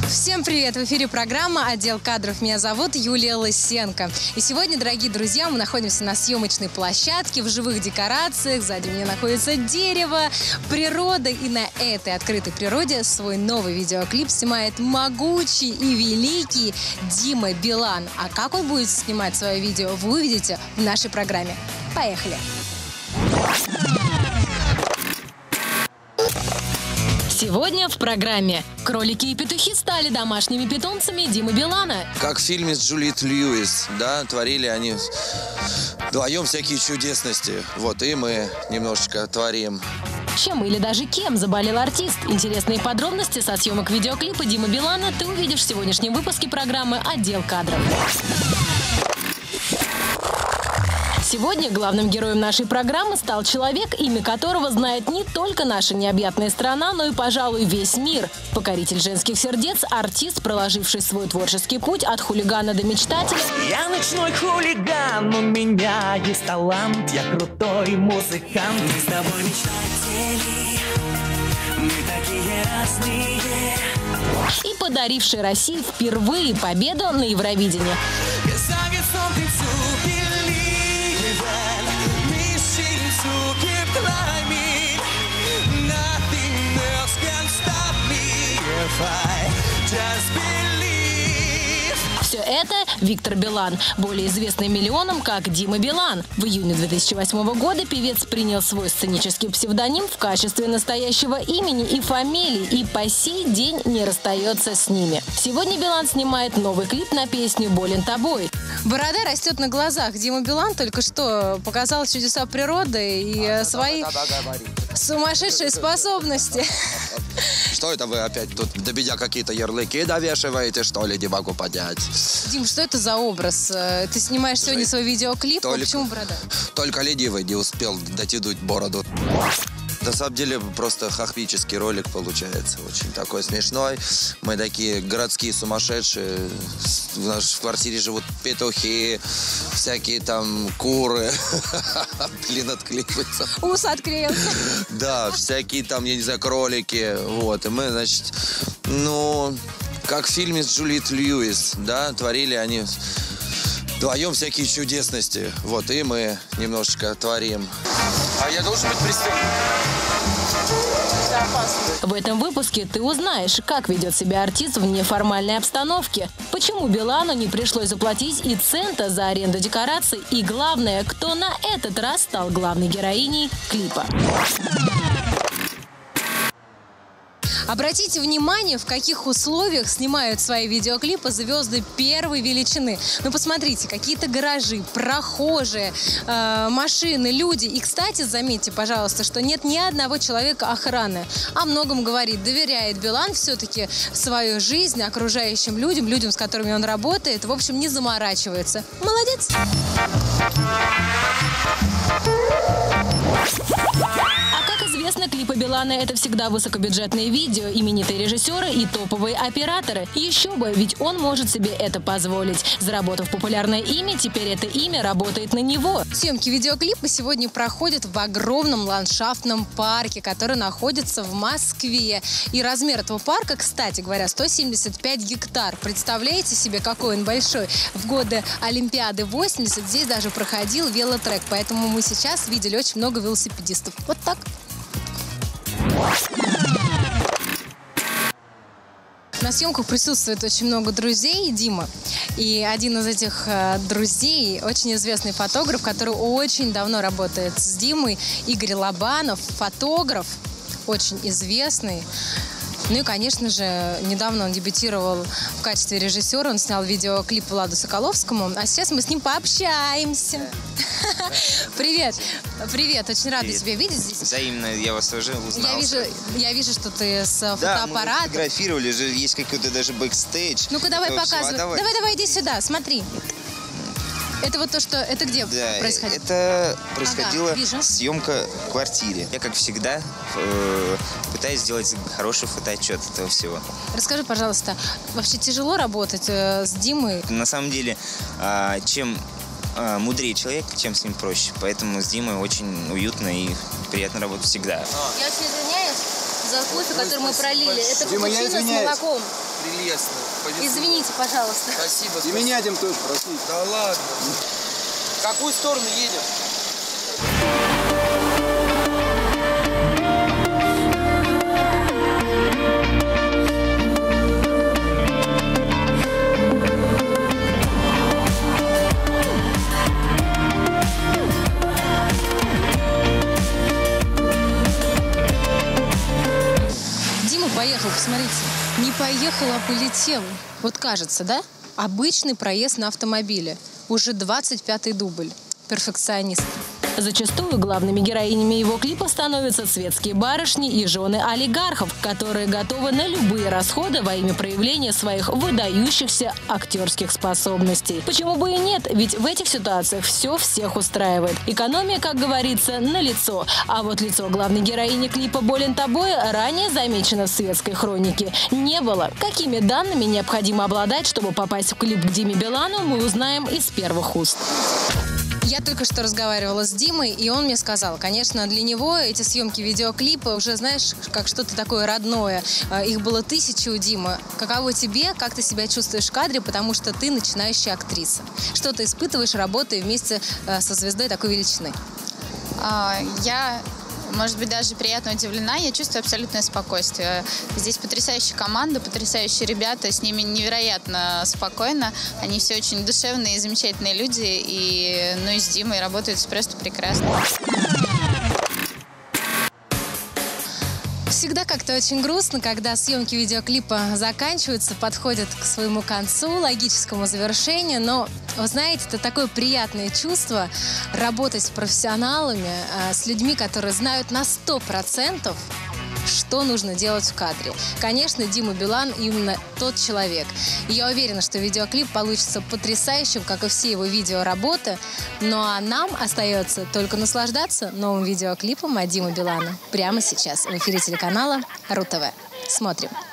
Всем привет! В эфире программа «Отдел кадров». Меня зовут Юлия Лысенко. И сегодня, дорогие друзья, мы находимся на съемочной площадке, в живых декорациях. Сзади меня находится дерево, природа. И на этой открытой природе свой новый видеоклип снимает могучий и великий Дима Билан. А как он будет снимать свое видео, вы увидите в нашей программе. Поехали! Сегодня в программе кролики и петухи стали домашними питомцами Димы Билана. Как в фильме с Джулиет Льюис, да, творили они вдвоем всякие чудесности. Вот и мы немножечко творим. Чем или даже кем заболел артист? Интересные подробности со съемок видеоклипа Димы Билана ты увидишь в сегодняшнем выпуске программы «Отдел кадров». Сегодня главным героем нашей программы стал человек, имя которого знает не только наша необъятная страна, но и, пожалуй, весь мир. Покоритель женских сердец, артист, проложивший свой творческий путь от хулигана до мечтателя. Я ночной хулиган, у меня есть талант, я крутой музыкант. Мы с тобой мечтатели, мы такие разные. И подаривший России впервые победу на Евровидении. Все это Виктор Билан, более известный миллионам как Дима Билан. В июне 2008 года певец принял свой сценический псевдоним в качестве настоящего имени и фамилии и по сей день не расстается с ними. Сегодня Билан снимает новый клип на песню «Болен тобой». Борода растет на глазах. Дима Билан только что показал чудеса природы и свои сумасшедшие способности. Что это вы опять тут до меня какие-то ярлыки довешиваете, что ли, не могу понять. Дим, что это за образ? Ты снимаешь сегодня свой видеоклип, а почему борода? Только ленивый не успел дотянуть бороду. На самом деле просто хохмический ролик получается, очень такой смешной. Мы такие городские сумасшедшие, в нашей квартире живут петухи, всякие там куры. Блин, отклеивается. Ус отклеился. Да, всякие там, я не знаю, кролики. Вот, и мы, значит, как в фильме с Джулиет Льюис, да, творили они вдвоем всякие чудесности. Вот, и мы немножечко творим. А я должен быть преступником? В этом выпуске ты узнаешь, как ведет себя артист в неформальной обстановке, почему Билану не пришлось заплатить и цента за аренду декораций, и главное, кто на этот раз стал главной героиней клипа. Обратите внимание, в каких условиях снимают свои видеоклипы звезды первой величины. Ну, посмотрите, какие-то гаражи, прохожие, машины, люди. И, кстати, заметьте, пожалуйста, что нет ни одного человека охраны. О многом говорит, доверяет Билан все-таки свою жизнь окружающим людям, людям, с которыми он работает. В общем, не заморачивается. Молодец! Известно, клипы Билана – это всегда высокобюджетные видео, именитые режиссеры и топовые операторы. Еще бы, ведь он может себе это позволить. Заработав популярное имя, теперь это имя работает на него. Съемки видеоклипа сегодня проходят в огромном ландшафтном парке, который находится в Москве. И размер этого парка, кстати говоря, 175 гектар. Представляете себе, какой он большой? В годы Олимпиады 80 здесь даже проходил велотрек, поэтому мы сейчас видели очень много велосипедистов. Вот так. На съемках присутствует очень много друзей Димы. И один из этих друзей, очень известный фотограф, который очень давно работает с Димой, Игорь Лобанов, фотограф, очень известный. Ну и, конечно же, недавно он дебютировал в качестве режиссера. Он снял видеоклип Владу Соколовскому. А сейчас мы с ним пообщаемся. Привет. Привет. Очень рада тебя видеть здесь. Взаимно. Я вас тоже узнал. Я вижу, что ты с фотоаппаратом. Да, мы фотографировали. Есть какой-то даже бэкстейдж. Ну-ка, давай показывай. Давай, иди сюда. Смотри. Это вот то, что... Это где происходило? Это происходила съемка в квартире. Я, как всегда, пытаюсь сделать хороший фотоотчет этого всего. Расскажи, пожалуйста, вообще тяжело работать с Димой? На самом деле, чем мудрее человек, тем с ним проще. Поэтому с Димой очень уютно и приятно работать всегда. Я очень извиняюсь за кофе, который мы пролили. Это капучино с молоком. прелестно. Повезло. Извините, пожалуйста. Спасибо. И меня, Дим, тоже простите. Да ладно. В какую сторону едем? Поехал, посмотрите. Не поехал, а полетел. Вот кажется, да? Обычный проезд на автомобиле. Уже 25-й дубль. Перфекционист. Зачастую главными героинями его клипа становятся светские барышни и жены олигархов, которые готовы на любые расходы во имя проявления своих выдающихся актерских способностей. Почему бы и нет? Ведь в этих ситуациях все всех устраивает. Экономия, как говорится, налицо. А вот лицо главной героини клипа «Болен тобой» ранее замечено в светской хронике не было. Какими данными необходимо обладать, чтобы попасть в клип к Диме Билану, мы узнаем из первых уст. Я только что разговаривала с Димой, и он мне сказал, конечно, для него эти съемки видеоклипа уже, знаешь, как что-то такое родное. Их было 1000 у Димы. Каково тебе, как ты себя чувствуешь в кадре, потому что ты начинающая актриса? Что ты испытываешь, работая вместе со звездой такой величины? Я, может быть, даже приятно удивлена. Я чувствую абсолютное спокойствие. Здесь потрясающая команда, потрясающие ребята. С ними невероятно спокойно. Они все очень душевные и замечательные люди. И, ну, и с Димой работают просто прекрасно. Всегда как-то очень грустно, когда съемки видеоклипа заканчиваются, подходят к своему концу, логическому завершению. Но, вы знаете, это такое приятное чувство работать с профессионалами, с людьми, которые знают на 100%, что нужно делать в кадре. Конечно, Дима Билан именно тот человек. И я уверена, что видеоклип получится потрясающим, как и все его видеоработы. Ну а нам остается только наслаждаться новым видеоклипом от Димы Билана прямо сейчас в эфире телеканала РУ-ТВ. Смотрим.